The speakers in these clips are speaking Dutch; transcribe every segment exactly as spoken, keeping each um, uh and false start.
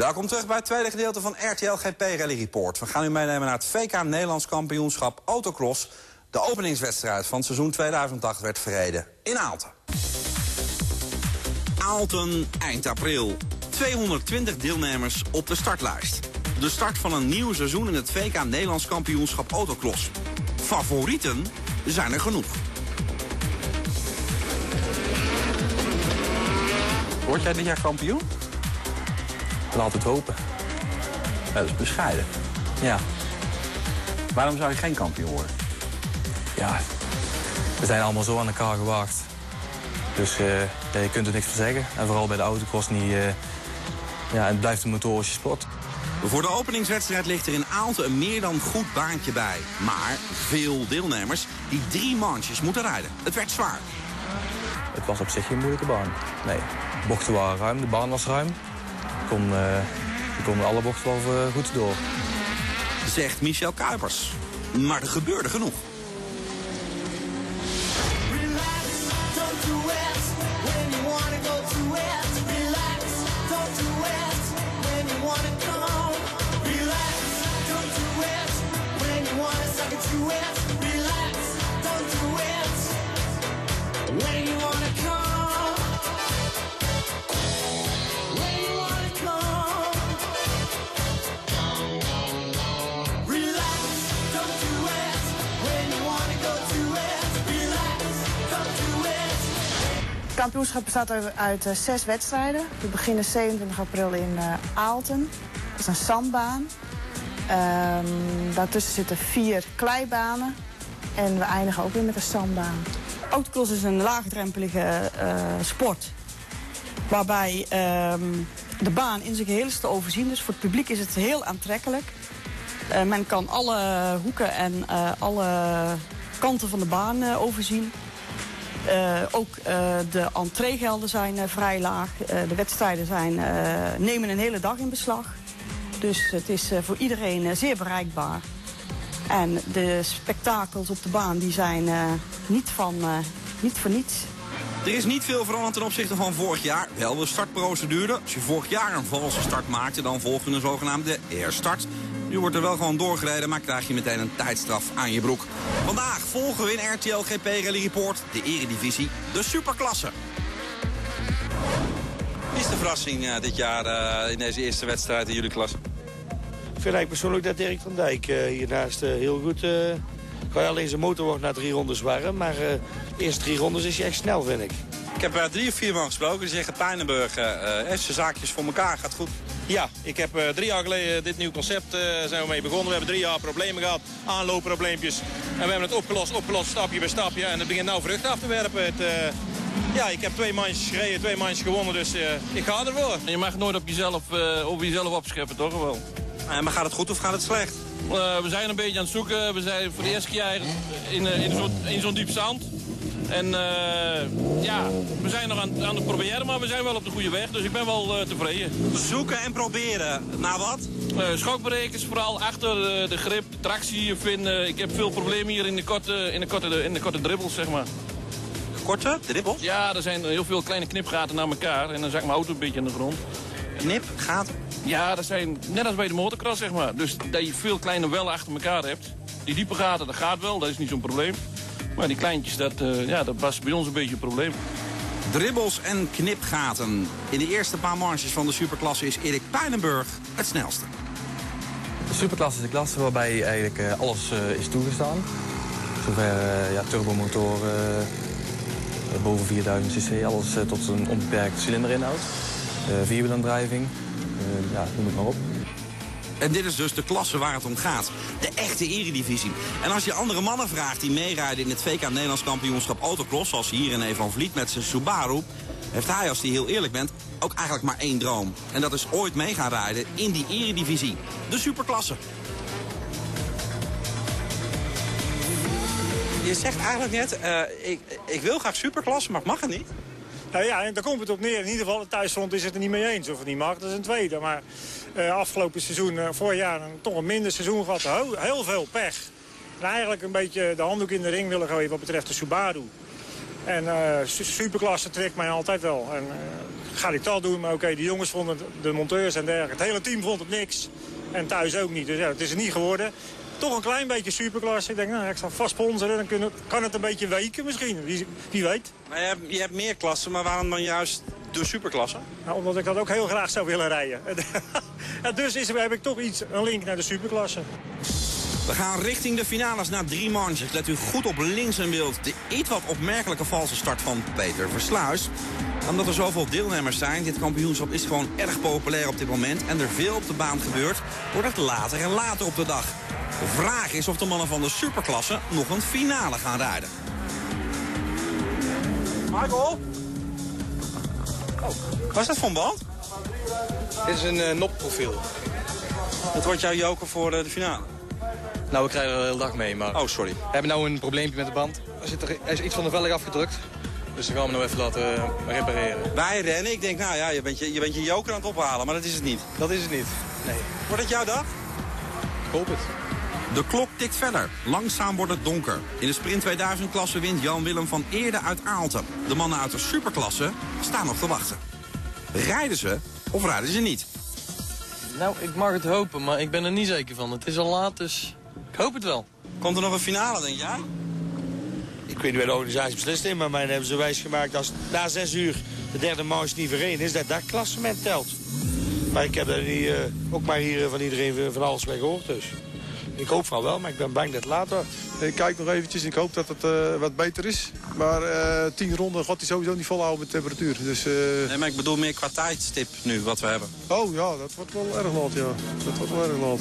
Welkom terug bij het tweede gedeelte van R T L G P Rally Report. We gaan u meenemen naar het V K Nederlands kampioenschap Autocross. De openingswedstrijd van het seizoen tweeduizend acht werd verreden in Aalten. Aalten, eind april. tweehonderdtwintig deelnemers op de startlijst. De start van een nieuw seizoen in het V K Nederlands kampioenschap Autocross. Favorieten zijn er genoeg. Word jij dit jaar kampioen? Ik wil altijd hopen. Ja, dat is bescheiden. Ja. Waarom zou je geen kampioen worden? Ja, we zijn allemaal zo aan elkaar gewaagd. Dus uh, ja, je kunt er niks van zeggen. En vooral bij de autocross niet. Uh, ja, het blijft een motorische sport. Voor de openingswedstrijd ligt er in Aalten een meer dan goed baantje bij. Maar veel deelnemers die drie manches moeten rijden. Het werd zwaar. Het was op zich geen moeilijke baan. Nee, de bochten waren ruim, de baan was ruim. Je kon, uh, je kon alle bochten wel uh, goed door. Zegt Michel Kuipers. Maar er gebeurde genoeg. Het kampioenschap bestaat uit, uit uh, zes wedstrijden. We beginnen zevenentwintig april in uh, Aalten. Dat is een zandbaan. Um, daartussen zitten vier kleibanen. En we eindigen ook weer met een zandbaan. Autocross is een laagdrempelige uh, sport. Waarbij um, de baan in zijn geheel is te overzien. Dus voor het publiek is het heel aantrekkelijk. Uh, men kan alle hoeken en uh, alle kanten van de baan uh, overzien. Uh, ook uh, de entreegelden zijn uh, vrij laag. Uh, de wedstrijden zijn, uh, nemen een hele dag in beslag. Dus het is uh, voor iedereen uh, zeer bereikbaar. En de spektakels op de baan die zijn uh, niet, van, uh, niet voor niets. Er is niet veel veranderd ten opzichte van vorig jaar. Wel de startprocedure. Als je vorig jaar een valse start maakte, dan volgt een zogenaamde eerstart. Nu wordt er wel gewoon doorgereden, maar krijg je meteen een tijdstraf aan je broek. Vandaag volgen we in R T L G P Rally Report de eredivisie, de superklasse. Wie is de verrassing uh, dit jaar uh, in deze eerste wedstrijd in jullie klasse? Ik vind eigenlijk persoonlijk dat Dirk van Dijk uh, hiernaast uh, heel goed... Uh, kan je alleen zijn motor wordt na drie rondes warm, maar uh, de eerste drie rondes is hij echt snel, vind ik. Ik heb uh, drie of vier man gesproken, die zeggen Pijnenburg, uh, heeft zijn zaakjes voor elkaar, gaat goed. Ja, ik heb uh, drie jaar geleden dit nieuw concept uh, zijn we mee begonnen. We hebben drie jaar problemen gehad, aanloopprobleempjes. En we hebben het opgelost, opgelost, stapje bij stapje. En het begint nou vrucht af te werpen. Het, uh, ja, ik heb twee mandjes gereden, twee mandjes gewonnen, dus uh, ik ga ervoor. Je mag nooit op jezelf, uh, op jezelf opscheppen, toch wel? Uh, maar gaat het goed of gaat het slecht? Uh, we zijn een beetje aan het zoeken. We zijn voor de eerste keer in, uh, in zo'n in zo'n diep zand. En uh, ja, we zijn nog aan, aan het proberen, maar we zijn wel op de goede weg. Dus ik ben wel uh, tevreden. Zoeken en proberen. Naar wat? Uh, schokberekens, vooral achter uh, de grip, de tractie vinden. Ik heb veel problemen hier in de korte, in de korte, in de korte dribbels, zeg maar. Korte dribbels? Ja, er zijn heel veel kleine knipgaten naar elkaar. En dan zak mijn auto een beetje aan de grond. Knipgaten? Ja, dat zijn net als bij de motocross, zeg maar. Dus dat je veel kleine wellen achter elkaar hebt. Die diepe gaten, dat gaat wel, dat is niet zo'n probleem. Maar die kleintjes, dat, uh, ja, dat was bij ons een beetje een probleem. Dribbels en knipgaten. In de eerste paar manches van de superklasse is Erik Pijnenburg het snelste. De superklasse is de klasse waarbij eigenlijk uh, alles uh, is toegestaan. Zover uh, ja, turbomotoren, uh, boven vierduizend cc, alles uh, tot een onbeperkt cilinderinhoud. Uh, vierwielaandrijving, uh, ja, noem het maar op. En dit is dus de klasse waar het om gaat. De echte eredivisie. En als je andere mannen vraagt die meerijden in het V K Nederlands kampioenschap Autocross, zoals hier René van Vliet met zijn Subaru, heeft hij, als hij heel eerlijk bent, ook eigenlijk maar één droom. En dat is ooit mee gaan rijden in die eredivisie. De superklasse. Je zegt eigenlijk net, uh, ik, ik wil graag superklasse, maar mag het niet? Nou ja, en daar komt het op neer. In ieder geval, de thuisfront is het er niet mee eens. Of het niet mag, dat is een tweede. Maar uh, afgelopen seizoen, uh, vorig jaar, een, toch een minder seizoen gehad. Heel, heel veel pech. En eigenlijk een beetje de handdoek in de ring willen gooien wat betreft de Subaru. En uh, superklasse trekt mij altijd wel. En uh, ga ik dat doen, maar oké, okay, de jongens vonden het, de monteurs en dergelijke. Het hele team vond het niks. En thuis ook niet. Dus ja, het is er niet geworden. Toch een klein beetje superklasse. Ik denk, nou, ik zal vast sponsoren. Dan kunnen, kan het een beetje weken misschien. Wie, wie weet. Maar je hebt, je hebt meer klassen, maar waarom dan juist de superklasse? Nou, omdat ik dat ook heel graag zou willen rijden. En dus is, heb ik toch iets, een link naar de superklasse. We gaan richting de finales na drie manches. Let u goed op links in beeld. De iets wat opmerkelijke valse start van Peter Versluis. Omdat er zoveel deelnemers zijn, dit kampioenschap is gewoon erg populair op dit moment. En er veel op de baan gebeurt, wordt het later en later op de dag. De vraag is of de mannen van de superklasse nog een finale gaan rijden. Michael? Oh, wat is dat voor een band? Dit is een uh, nopprofiel. Dat wordt jouw joker voor uh, de finale? Nou, we krijgen er de hele dag mee, maar... Oh, sorry. We hebben nou een probleempje met de band. Er, zit er, er is iets van de velg afgedrukt. Dus dan gaan we nou even laten uh, repareren. Wij rennen. Ik denk, nou ja, je bent je, je bent je joker aan het ophalen, maar dat is het niet. Dat is het niet, nee. Wordt het jouw dag? Ik hoop het. De klok tikt verder. Langzaam wordt het donker. In de Sprint tweeduizend-klasse wint Jan-Willem van Eerde uit Aalten. De mannen uit de superklasse staan nog te wachten. Rijden ze of rijden ze niet? Nou, ik mag het hopen, maar ik ben er niet zeker van. Het is al laat, dus ik hoop het wel. Komt er nog een finale, denk jij? Ik weet niet waar de organisatie beslist in, maar mij hebben ze wijsgemaakt als na zes uur de derde manche niet verreden is, dat dat klassement telt. Maar ik heb er niet, uh, ook maar hier van iedereen van alles mee gehoord, dus. Ik hoop van wel, maar ik ben bang dat het later wordt. Ik kijk nog eventjes en ik hoop dat het uh, wat beter is. Maar uh, tien ronden gaat hij sowieso niet volhouden met temperatuur. Dus, uh... Nee, maar ik bedoel meer qua tijdstip nu, wat we hebben. Oh ja, dat wordt wel erg laat, ja. Dat wordt wel erg laat.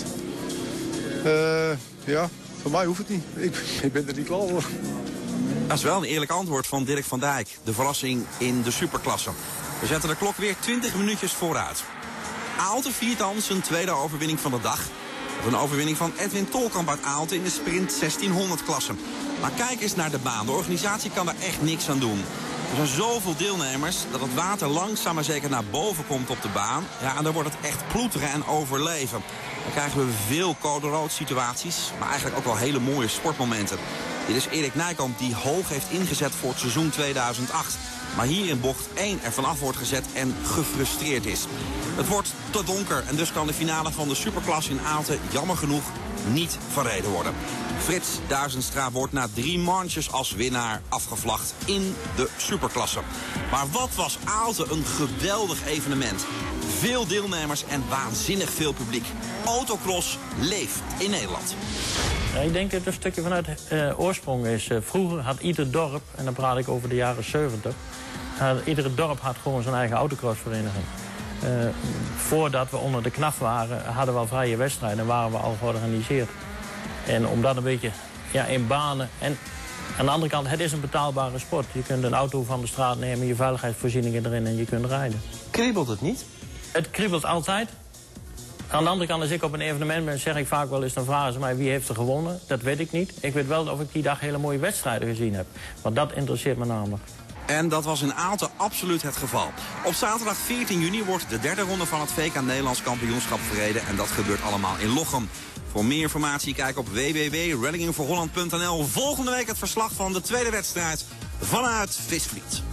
Uh, ja, voor mij hoeft het niet. Ik, ik ben er niet klaar voor. Dat is wel een eerlijk antwoord van Dirk van Dijk. De verrassing in de superklasse. We zetten de klok weer twintig minuutjes vooruit. Aalten viert dan zijn tweede overwinning van de dag. Een overwinning van Edwin Tolkamp uit Aalten in de sprint zestienhonderd klasse. Maar kijk eens naar de baan. De organisatie kan daar echt niks aan doen. Er zijn zoveel deelnemers dat het water langzaam maar zeker naar boven komt op de baan. Ja, en dan wordt het echt ploeteren en overleven. Dan krijgen we veel code-rood situaties, maar eigenlijk ook wel hele mooie sportmomenten. Dit is Erik Nijkamp die hoog heeft ingezet voor het seizoen tweeduizend acht. Maar hier in bocht één er vanaf wordt gezet en gefrustreerd is. Het wordt te donker en dus kan de finale van de superklasse in Aalten jammer genoeg niet verreden worden. Frits Duizenstra wordt na drie manches als winnaar afgevlacht in de superklasse. Maar wat was Aalten een geweldig evenement. Veel deelnemers en waanzinnig veel publiek. Autocross leeft in Nederland. Ik denk dat het een stukje vanuit uh, oorsprong is. Uh, vroeger had ieder dorp, en dan praat ik over de jaren zeventig... Uh, iedere dorp had gewoon zijn eigen autocrossvereniging. Uh, voordat we onder de knaf waren, hadden we al vrije wedstrijden en waren we al georganiseerd. En om dat een beetje ja, in banen. En aan de andere kant, het is een betaalbare sport. Je kunt een auto van de straat nemen, je veiligheidsvoorzieningen erin en je kunt rijden. Kriebelt het niet? Het kriebelt altijd. Aan de andere kant, als ik op een evenement ben, zeg ik vaak wel eens, dan vragen ze mij wie heeft er gewonnen. Dat weet ik niet. Ik weet wel of ik die dag hele mooie wedstrijden gezien heb. Want dat interesseert me namelijk. En dat was in Aalten absoluut het geval. Op zaterdag veertien juni wordt de derde ronde van het V K Nederlands kampioenschap verreden. En dat gebeurt allemaal in Lochem. Voor meer informatie kijk op w w w punt rallying voor holland punt n l. Volgende week het verslag van de tweede wedstrijd vanuit Visvliet.